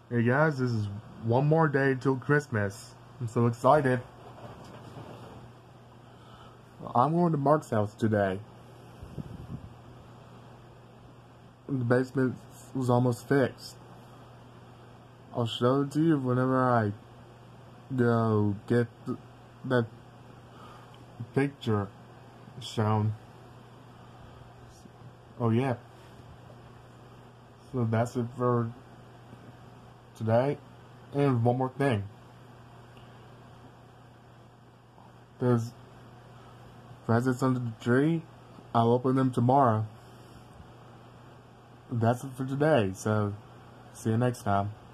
Hey guys, this is one more day till Christmas. I'm so excited. I'm going to Mark's house today. The basement was almost fixed. I'll show it to you whenever I go get that picture shown. Oh yeah. So that's it for today. And one more thing. There's presents under the tree. I'll open them tomorrow. That's it for today, so see you next time.